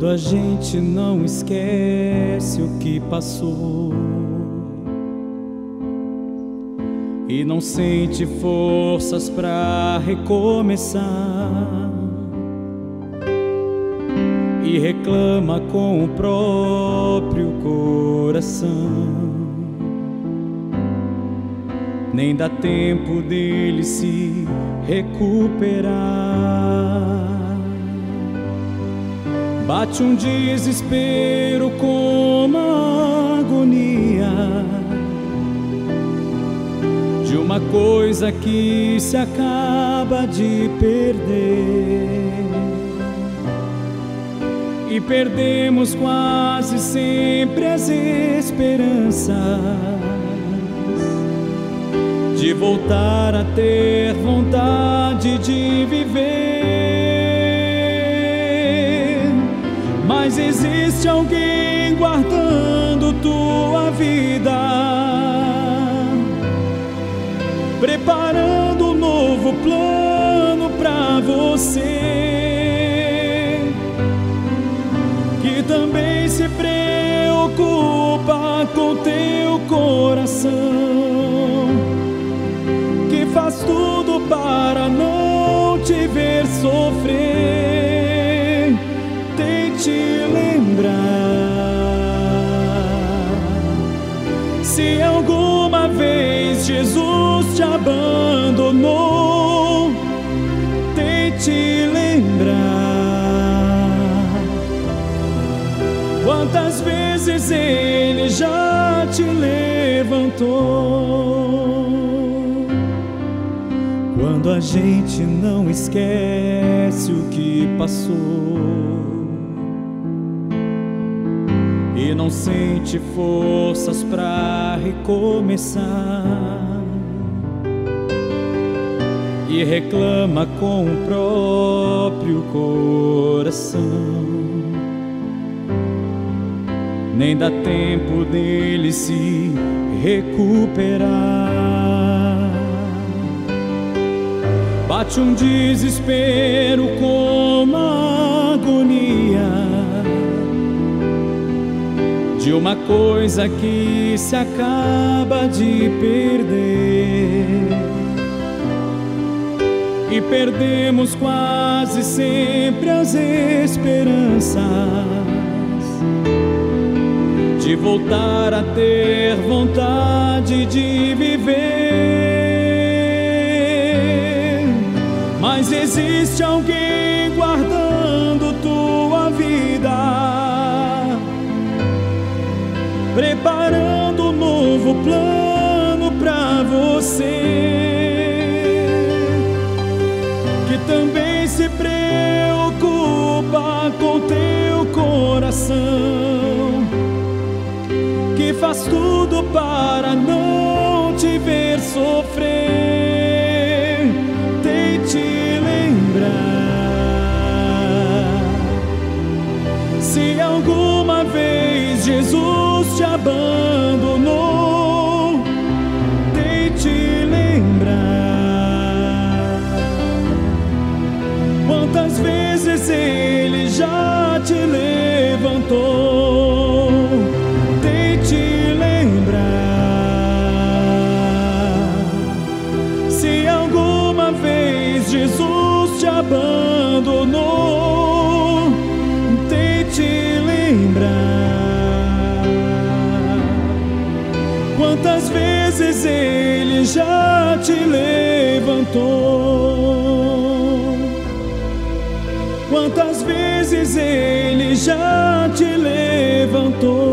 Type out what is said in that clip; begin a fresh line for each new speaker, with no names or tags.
Quando a gente não esquece o que passou e não sente forças pra recomeçar e reclama com o próprio coração, nem dá tempo dele se recuperar. Bate um desespero com uma agonia de uma coisa que se acaba de perder, e perdemos quase sempre as esperanças de voltar a ter vontade de viver. Mas existe alguém guardando tua vida, preparando um novo plano pra você, que também se preocupa com teu coração, que faz tudo para não te ver sofrer. Tente lembrar, se alguma vez Jesus te abandonou, tente lembrar quantas vezes Ele já te levantou. Quando a gente não esquece o que passou e não sente forças pra recomeçar e reclama com o próprio coração, nem dá tempo dele se recuperar. Bate um desespero com uma agonia de uma coisa que se acaba de perder, e perdemos quase sempre as esperanças de voltar a ter vontade de viver. Mas existe alguém guardando tua vida, preparando um novo plano pra você, que também se preocupa com teu coração, que faz tudo para não te ver sofrer. Tente lembrar, se alguma vez Jesus te abandonou, tente lembrar quantas vezes Ele já te levantou. Tente lembrar, se alguma vez Jesus te abandonou, tente lembrar quantas vezes Ele já te levantou, quantas vezes Ele já te levantou.